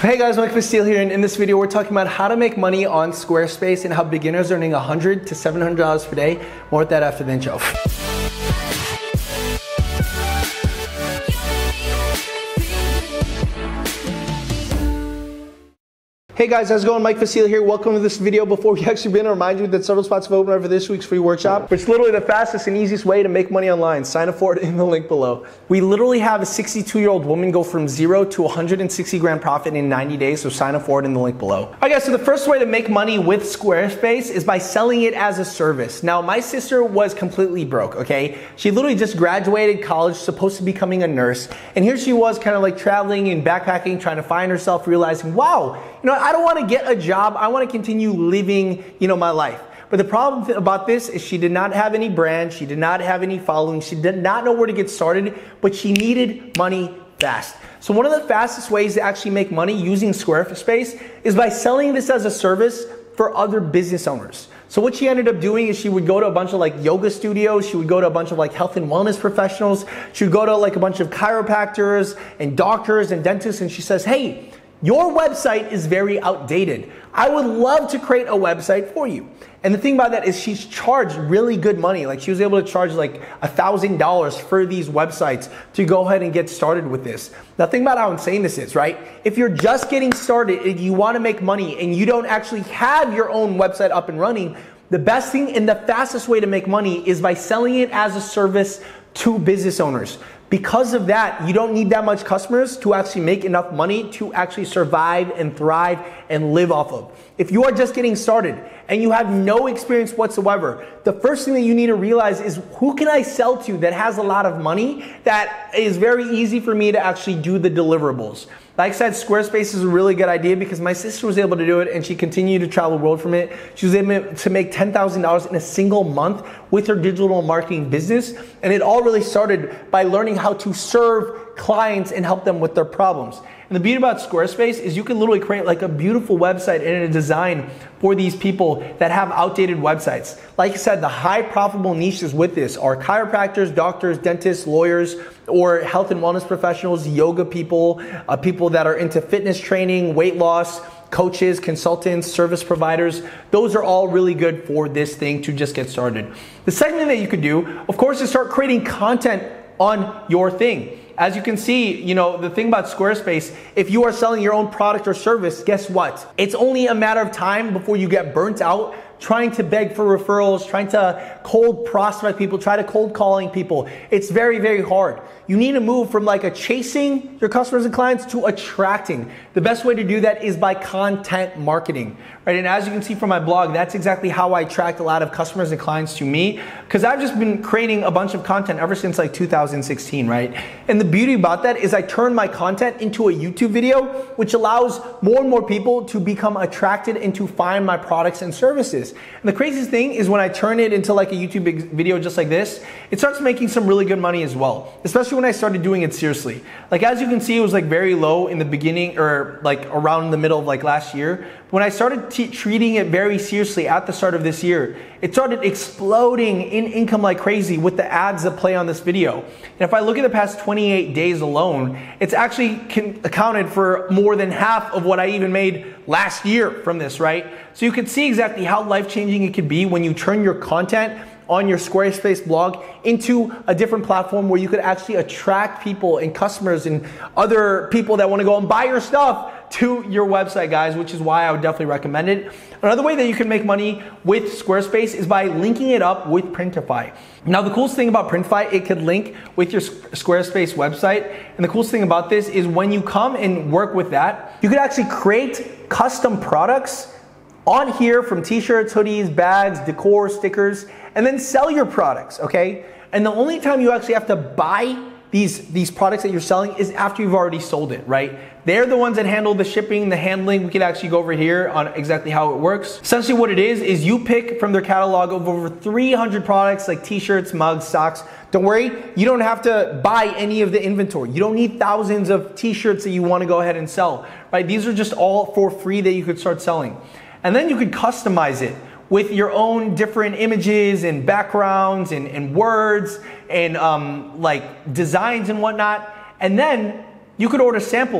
So hey guys, Mike Bastille here, and in this video we're talking about how to make money on Squarespace and how beginners are earning $100 to $700 per day. More with that after the intro. Hey guys, how's it going? Mike Bastille here. Welcome to this video. Before we actually begin, I remind you that several spots have opened up for this week's free workshop. It's literally the fastest and easiest way to make money online. Sign up for it in the link below. We literally have a 62-year-old woman go from 0 to 160 grand profit in 90 days, so sign up for it in the link below. Alright guys, so the first way to make money with Squarespace is by selling it as a service. Now, my sister was completely broke, okay? She literally just graduated college, supposed to be becoming a nurse, and here she was kind of like traveling and backpacking, trying to find herself, realizing, wow, you know, I don't want to get a job. I want to continue living, my life. But the problem about this is she did not have any brand. She did not have any following. She did not know where to get started, but she needed money fast. So one of the fastest ways to actually make money using Squarespace is by selling this as a service for other business owners. So what she ended up doing is she would go to a bunch of like yoga studios, she would go to a bunch of like health and wellness professionals, she would go to like a bunch of chiropractors and doctors and dentists, and she says, hey, your website is very outdated. I would love to create a website for you. And the thing about that is she's charged really good money. Like she was able to charge like $1,000 for these websites to go ahead and get started with this. Now think about how insane this is, right? If you're just getting started and you want to make money and you don't actually have your own website up and running, the best thing and the fastest way to make money is by selling it as a service to business owners. Because of that, you don't need that much customers to actually make enough money to actually survive and thrive and live off of. If you are just getting started and you have no experience whatsoever, the first thing that you need to realize is who can I sell to that has a lot of money that is very easy for me to actually do the deliverables. Like I said, Squarespace is a really good idea because my sister was able to do it and she continued to travel the world from it. She was able to make $10,000 in a single month with her digital marketing business. And it all really started by learning how to serve clients and help them with their problems. And the beauty about Squarespace is you can literally create like a beautiful website and a design for these people that have outdated websites. Like I said, the high profitable niches with this are chiropractors, doctors, dentists, lawyers, or health and wellness professionals, yoga people, people that are into fitness training, weight loss, coaches, consultants, service providers. Those are all really good for this thing to just get started. The second thing that you could do, of course, is start creating content on your thing. As you can see, the thing about Squarespace, if you are selling your own product or service, guess what? It's only a matter of time before you get burnt out trying to beg for referrals, trying to cold prospect people, try to cold calling people. It's very, very hard. You need to move from like a chasing your customers and clients to attracting. The best way to do that is by content marketing, right? And as you can see from my blog, that's exactly how I attract a lot of customers and clients to me, because I've just been creating a bunch of content ever since like 2016, right? And the beauty about that is I turn my content into a YouTube video, which allows more and more people to become attracted and to find my products and services. And the craziest thing is when I turn it into like a YouTube video just like this, it starts making some really good money as well, especially when I started doing it seriously. Like as you can see, it was like very low in the beginning or like around the middle of like last year. When I started treating it very seriously at the start of this year, it started exploding in income like crazy with the ads that play on this video. And if I look at the past 28 days alone, it's actually accounted for more than half of what I even made last year from this, right? So you can see exactly how life-changing it could be when you turn your content on your Squarespace blog into a different platform where you could actually attract people and customers and other people that want to go and buy your stuff to your website, guys, which is why I would definitely recommend it. Another way that you can make money with Squarespace is by linking it up with Printify. Now, the coolest thing about Printify, it could link with your Squarespace website. And the coolest thing about this is when you come and work with that, you could actually create custom products on here from t-shirts, hoodies, bags, decor, stickers, and then sell your products, okay? And the only time you actually have to buy these products that you're selling is after you've already sold it, right? They're the ones that handle the shipping, the handling. We could actually go over here on exactly how it works. Essentially what it is you pick from their catalog of over 300 products like t-shirts, mugs, socks. Don't worry, you don't have to buy any of the inventory. You don't need thousands of t-shirts that you want to go ahead and sell, right? These are just all for free that you could start selling. And then you could customize it with your own different images and backgrounds and words and like designs and whatnot. And then you could order a sample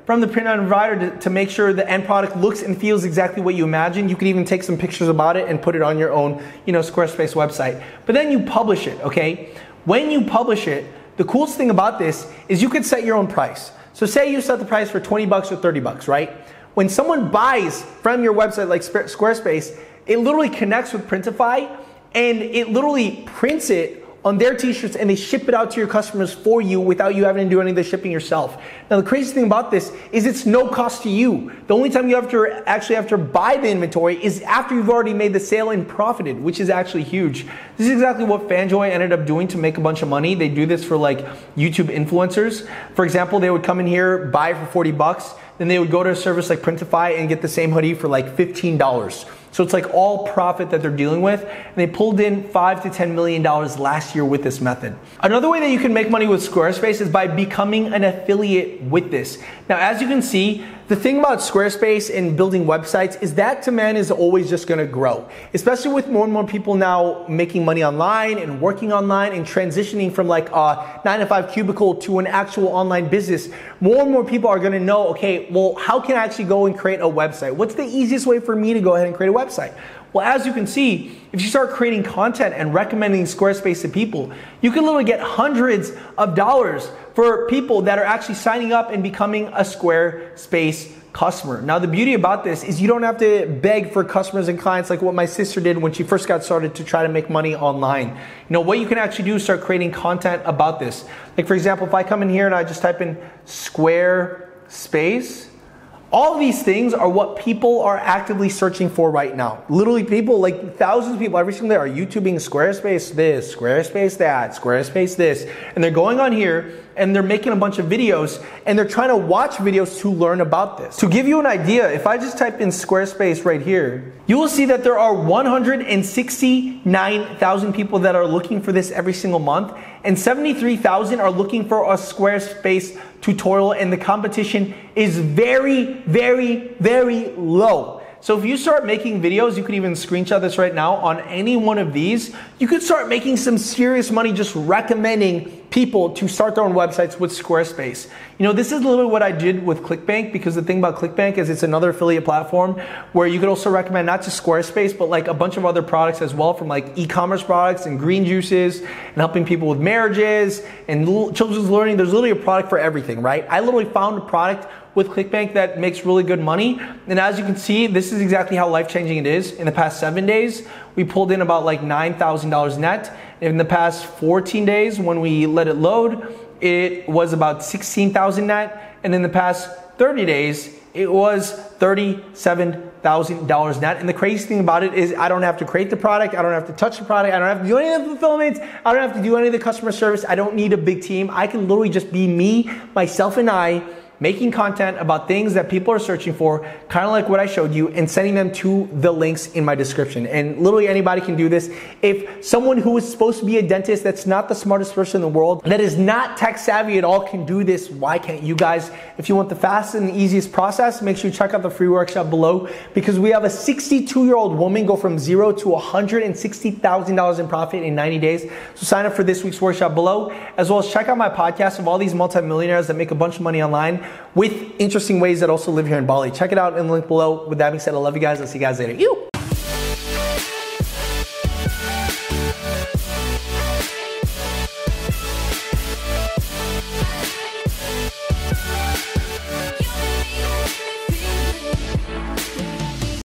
from the printout provider to make sure the end product looks and feels exactly what you imagine. You can even take some pictures about it and put it on your own, Squarespace website. But then you publish it, okay? When you publish it, the coolest thing about this is you could set your own price. So say you set the price for 20 bucks or 30 bucks, right? When someone buys from your website like Squarespace, it literally connects with Printify and it literally prints it on their t-shirts and they ship it out to your customers for you without you having to do any of the shipping yourself. Now the crazy thing about this is it's no cost to you. The only time you actually have to buy the inventory is after you've already made the sale and profited, which is actually huge. This is exactly what FanJoy ended up doing to make a bunch of money. They do this for like YouTube influencers. For example, they would come in here, buy it for 40 bucks, then they would go to a service like Printify and get the same hoodie for like $15. So it's like all profit that they're dealing with. And they pulled in $5 to $10 million last year with this method. Another way that you can make money with Squarespace is by becoming an affiliate with this. Now, as you can see, the thing about Squarespace and building websites is that demand is always just gonna grow, especially with more and more people now making money online and working online and transitioning from like a 9-to-5 cubicle to an actual online business. More and more people are gonna know, okay, well, how can I actually go and create a website? What's the easiest way for me to go ahead and create a website? Well, as you can see, if you start creating content and recommending Squarespace to people, you can literally get hundreds of dollars for people that are actually signing up and becoming a Squarespace customer. Now, the beauty about this is you don't have to beg for customers and clients like what my sister did when she first got started to try to make money online. What you can actually do is start creating content about this. Like, for example, if I come in here and I just type in Squarespace, all of these things are what people are actively searching for right now. Literally people, like thousands of people every single day are YouTubing Squarespace this, Squarespace that, Squarespace this. And they're going on here and they're making a bunch of videos and they're trying to watch videos to learn about this. To give you an idea, if I just type in Squarespace right here, you will see that there are 169,000 people that are looking for this every single month, and 73,000 are looking for a Squarespace tutorial, and the competition is very, very, very low. So if you start making videos, you could even screenshot this right now on any one of these, you could start making some serious money just recommending people to start their own websites with Squarespace. This is literally what I did with ClickBank, because the thing about ClickBank is it's another affiliate platform where you could also recommend not just Squarespace, but like a bunch of other products as well, from like e-commerce products and green juices and helping people with marriages and children's learning. There's literally a product for everything, right? I literally found a product with ClickBank that makes really good money. And as you can see, this is exactly how life-changing it is. In the past 7 days, we pulled in about like $9,000 net. In the past 14 days, when we let it load, it was about 16,000 net. And in the past 30 days, it was $37,000 net. And the crazy thing about it is I don't have to create the product. I don't have to touch the product. I don't have to do any of the fulfillment. I don't have to do any of the customer service. I don't need a big team. I can literally just be me, myself, and I, making content about things that people are searching for, kind of like what I showed you, and sending them to the links in my description. And literally anybody can do this. If someone who is supposed to be a dentist that's not the smartest person in the world, that is not tech savvy at all, can do this, why can't you guys? If you want the fastest and easiest process, make sure you check out the free workshop below, because we have a 62-year-old woman go from zero to $160,000 in profit in 90 days. So sign up for this week's workshop below, as well as check out my podcast of all these multimillionaires that make a bunch of money online with interesting ways that also live here in Bali. Check it out in the link below. With that being said, I love you guys. I'll see you guys later. You.